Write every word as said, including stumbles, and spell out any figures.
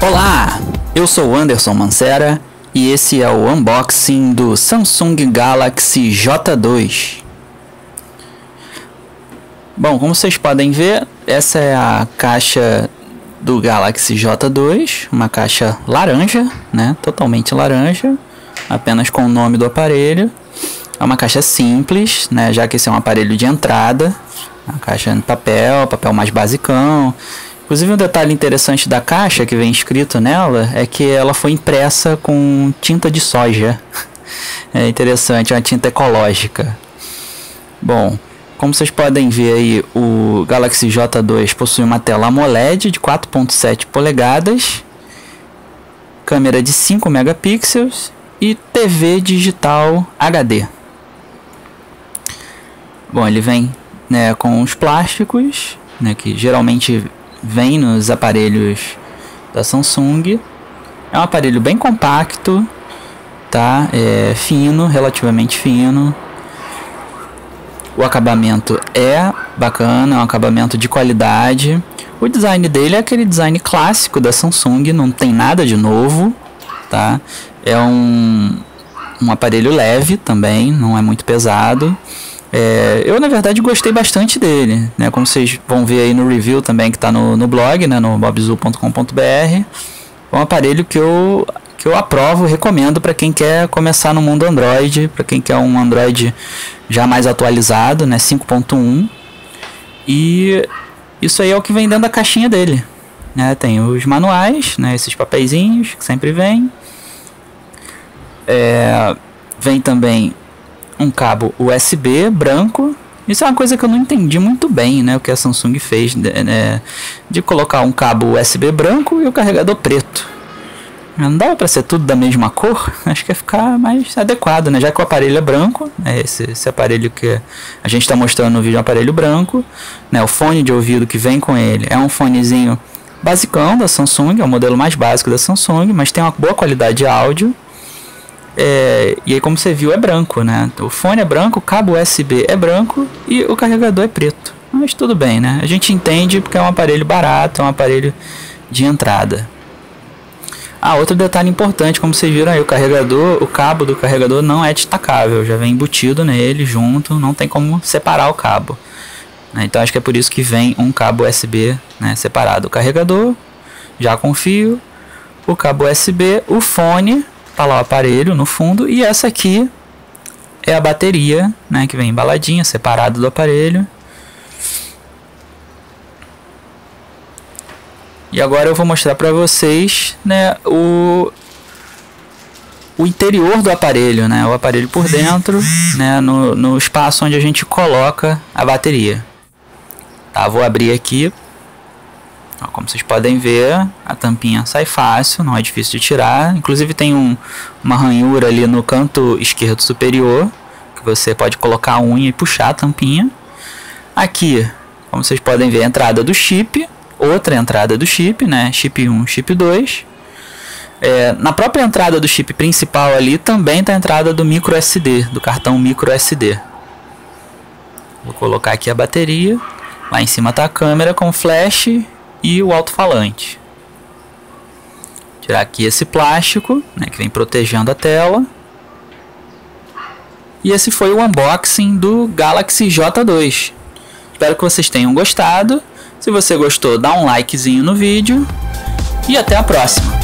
Olá, eu sou o Anderson Mancera e esse é o unboxing do Samsung Galaxy J dois. Bom, como vocês podem ver, essa é a caixa do Galaxy J dois, uma caixa laranja, né? Totalmente laranja, apenas com o nome do aparelho. É uma caixa simples, né? Já que esse é um aparelho de entrada, uma caixa em papel, papel mais basicão. Inclusive, um detalhe interessante da caixa que vem escrito nela é que ela foi impressa com tinta de soja. É interessante, é uma tinta ecológica. Bom, como vocês podem ver aí, o Galaxy J dois possui uma tela AMOLED de quatro ponto sete polegadas, câmera de cinco megapixels e T V digital H D. Bom, ele vem, né, com os plásticos, né, que geralmente vem nos aparelhos da Samsung. É um aparelho bem compacto, tá? É fino, relativamente fino. O acabamento é bacana, é um acabamento de qualidade. O design dele é aquele design clássico da Samsung, não tem nada de novo, tá? É um, um aparelho leve também, não é muito pesado. É, eu, na verdade, gostei bastante dele, né? Como vocês vão ver aí no review também, que está no, no blog, né? No bobzu ponto com ponto br. É um aparelho que eu, que eu aprovo, recomendo para quem quer começar no mundo Android, para quem quer um Android já mais atualizado, né? cinco ponto um. E isso aí é o que vem dentro da caixinha dele, né? Tem os manuais, né? Esses papeizinhos que sempre vem. É, vem também um cabo U S B branco. Isso é uma coisa que eu não entendi muito bem, né? O que a Samsung fez, né? De colocar um cabo U S B branco e o carregador preto. Não dava para ser tudo da mesma cor? Acho que ia ficar mais adequado, né? Já que o aparelho é branco, né? esse, esse aparelho que a gente está mostrando no vídeo é um aparelho branco, né? O fone de ouvido que vem com ele é um fonezinho basicão da Samsung, é o modelo mais básico da Samsung, mas tem uma boa qualidade de áudio. É, e aí, como você viu, é branco, né? O fone é branco, o cabo U S B é branco e o carregador é preto. Mas tudo bem, né? A gente entende porque é um aparelho barato, é um aparelho de entrada. Ah, outro detalhe importante, como vocês viram aí, o carregador, o cabo do carregador não é destacável, já vem embutido nele junto, não tem como separar o cabo, né? Então acho que é por isso que vem um cabo U S B, né, separado. O carregador já com fio, o cabo U S B, o fone, tá lá o aparelho no fundo, e essa aqui é a bateria, né, que vem embaladinha, separado do aparelho. E agora eu vou mostrar para vocês, né, o, o interior do aparelho, né, o aparelho por dentro, né, no, no espaço onde a gente coloca a bateria. Tá, vou abrir aqui. Ó, como vocês podem ver, a tampinha sai fácil, não é difícil de tirar. Inclusive tem um, uma ranhura ali no canto esquerdo superior, que você pode colocar a unha e puxar a tampinha. Aqui, como vocês podem ver, a entrada do chip. Outra entrada do chip, né? Chip um, chip dois. É, na própria entrada do chip principal ali também está a entrada do micro S D, do cartão micro S D. Vou colocar aqui a bateria. Lá em cima está a câmera com flash e o alto-falante. Tirar aqui esse plástico, né, que vem protegendo a tela. E esse foi o unboxing do Galaxy J dois. Espero que vocês tenham gostado. Se você gostou, dá um likezinho no vídeo e até a próxima!